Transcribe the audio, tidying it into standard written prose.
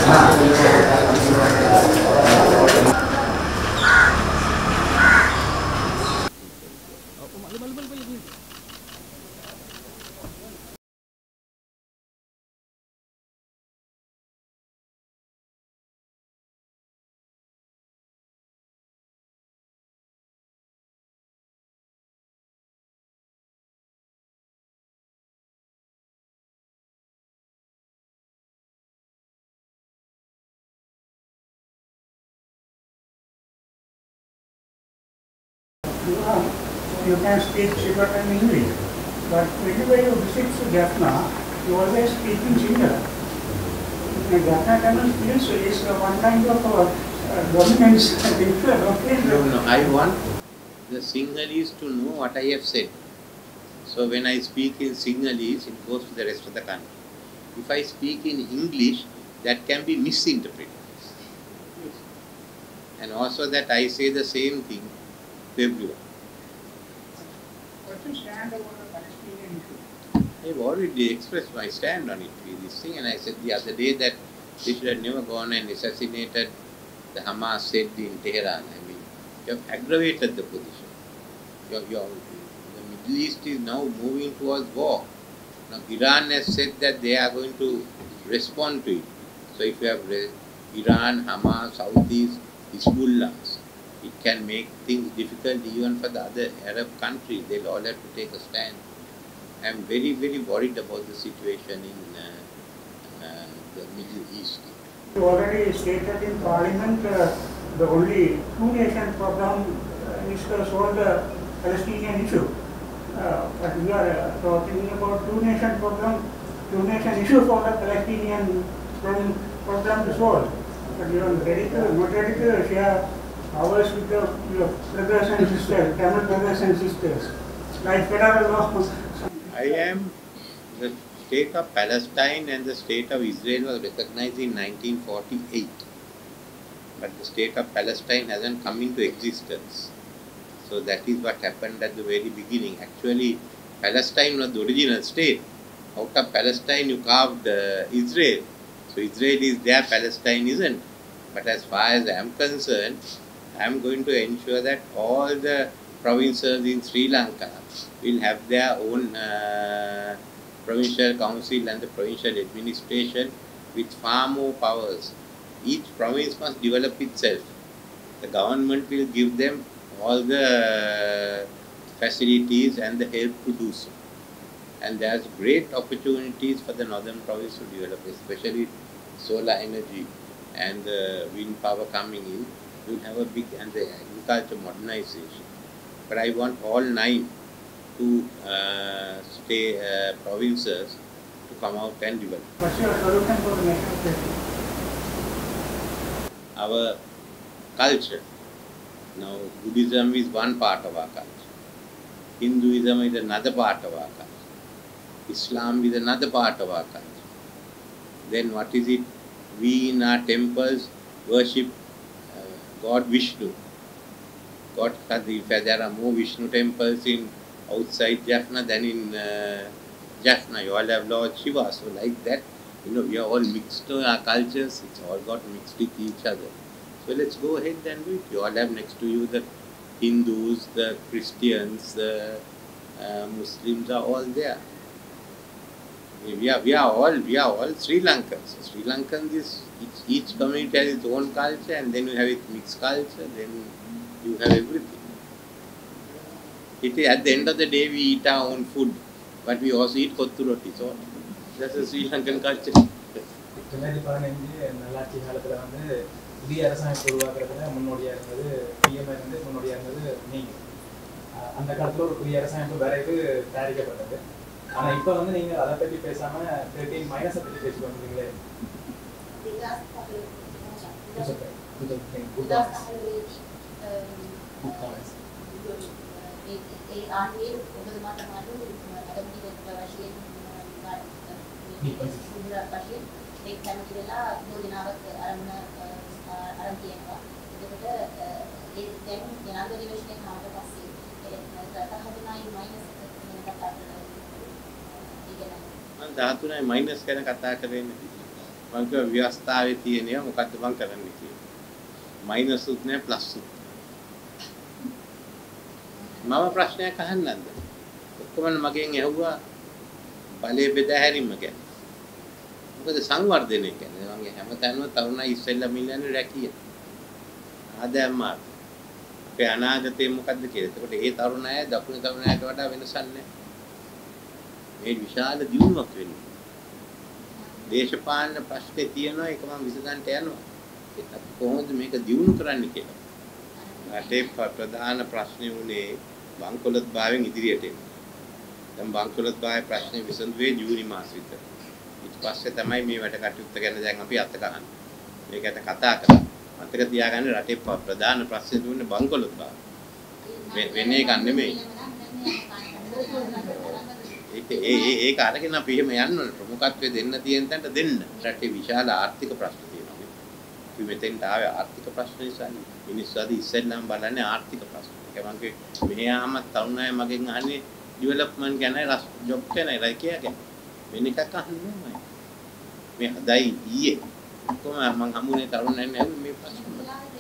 You can speak Tibetan English, but whenever you visit Jaffna, you always speak in Sinhala. Jaffna Tamil is one kind of dominance. No, I want the Sinhalese to know what I have said. So when I speak in Sinhalese, it goes to the rest of the country. If I speak in English, that can be misinterpreted. And also that I say the same thing to everyone. What's your stand about the Palestinian issue? I have already expressed my stand on it with this thing, and I said the other day that they should have never gone and assassinated the Hamas said in Tehran. I mean, you have aggravated the position. The Middle East is now moving towards war. Now, Iran has said that they are going to respond to it. So, if you have Iran, Hamas, Houthis, Hezbollah, it can make things difficult even for the other Arab countries. They'll all have to take a stand. I am very, very worried about the situation in the Middle East. You already stated in Parliament the only two-nation program is to solve the Palestinian issue. But we are talking about two-nation program, two-nation issue for the Palestinian program to solve. But you are not ready to share ours with your brothers and sisters, Tamil brothers and sisters, like federal law. I am the state of Palestine and the state of Israel was recognized in 1948. But the state of Palestine hasn't come into existence. So that is what happened at the very beginning. Actually, Palestine was the original state. Out of Palestine you carved Israel. So Israel is there, Palestine isn't. But as far as I am concerned, I am going to ensure that all the provinces in Sri Lanka will have their own provincial council and the provincial administration with far more powers. Each province must develop itself. The government will give them all the facilities and the help to do so. And there's great opportunities for the northern province to develop, especially solar energy and the wind power coming in. You'll have a big, and the agriculture modernization. But I want all 9 to provinces to come out and develop. What's your solution for the national security? Our culture. Now, Buddhism is one part of our culture. Hinduism is another part of our culture. Islam is another part of our culture. Then what is it? We in our temples worship God Vishnu. God Kadhifa. There are more Vishnu temples in outside Jaffna than in Jaffna. You all have Lord Shiva. So like that, we are all mixed to our cultures. It's all got mixed with each other. So let's go ahead and do it. You all have next to you the Hindus, the Christians, the Muslims are all there. We are all Sri Lankans. Sri Lankans is each community has its own culture, and then you have its mixed culture. Then you have everything. It is, at the end of the day, we eat our own food, but we also eat kottu roti. So that's a Sri Lankan culture. புதிய அரசாங்கத்தை உருவாக்குறதுல முன்னோடியாக இருந்தது BMI வந்து முன்னோடியாக இருந்தது நீங்கள். அந்த காலத்தில் ஒரு புதிய அரசாங்கம் வரைவு தயாரிக்கப்பட்டது. ஆனால் இப்போ வந்து நீங்கள் அதை பற்றி பேசாமல் 13 மைனஸை பற்றி பேசிட்டு வந்துருக்கீங்களே. ධාතුනයි මයිනස් ගැන කතා කරන්නේ. මම කිව්වා ව්‍යවස්ථාවේ තියෙනවා මොකද්ද මම කරන්නේ කියලා. මයිනස් උත් නැහැ ප්ලස් උත්. මම ප්‍රශ්නයක් අහන්නද? ඔක්කොම මගෙන් ඇහුවා බලය බෙදා හැරීම ගැන. මොකද සංවර්ධනය කියන්නේ මම හැමතැනම තරුණයි ඉස්සෙල්ලා මිලන්නේ රැකිය. ආදායම් මාර්ග. අපේ අනාගතේ මොකද්ද කියලා. එතකොට ඒ තරුණ අය දකුණු තරුණ අයට වඩා වෙනසක් නැහැ. මේ විශාල දියුණුවක් වෙන්නේ. දේශපාලන ප්‍රශ්නේ තියෙනවා ඒක මම විසඳන්න යනවා. ඒක කොහොමද මේක දියුණු කරන්න කියලා. රටේ ප්‍රධාන ප්‍රශ්නේ උනේ බංකොලොත් භාවයෙන් ඉදිරියට එන්න. දැන් බංකොලොත් භාවයේ ප්‍රශ්නේ විසඳුවේ ජූනි මාස විතර. ඊට පස්සේ තමයි මේ වැඩ කටයුත්ත ගැන දැන් අපි අත ගහන්නේ. මේකට කතා කරා. අතක තියාගන්න රටේ ප්‍රධාන ප්‍රශ්නේ දුන්නේ බංකොලොත් භාවය. වෙන්නේ එක නෙමෙයි. ඒක අරගෙන අපි එහෙම යන්න ඕනේ ප්‍රමුඛත්වය දෙන්න තියෙන තැනට දෙන්න. රටේ විශාල ආර්ථික ප්‍රශ්න තියෙනවා. අපි මෙතෙන්ට ආවේ ආර්ථික ප්‍රශ්න නිසා. මිනිස්සු අද ඉස්සෙල්ලාම බලන්නේ ආර්ථික ප්‍රශ්න. ඒක මම කිව්වේ මෙයාම තරුණ අය මගෙන් අහන්නේ ඩෙවලොප්මන්ට් ගැන ජොබ් ගැන රැකියා ගැන. වෙන එකක් අහන්නේ නැහැ. මේ හදයි ඊයේ කොහොම මම හමුනේ තරුණයන් ඇහුවේ මේ ප්‍රශ්න.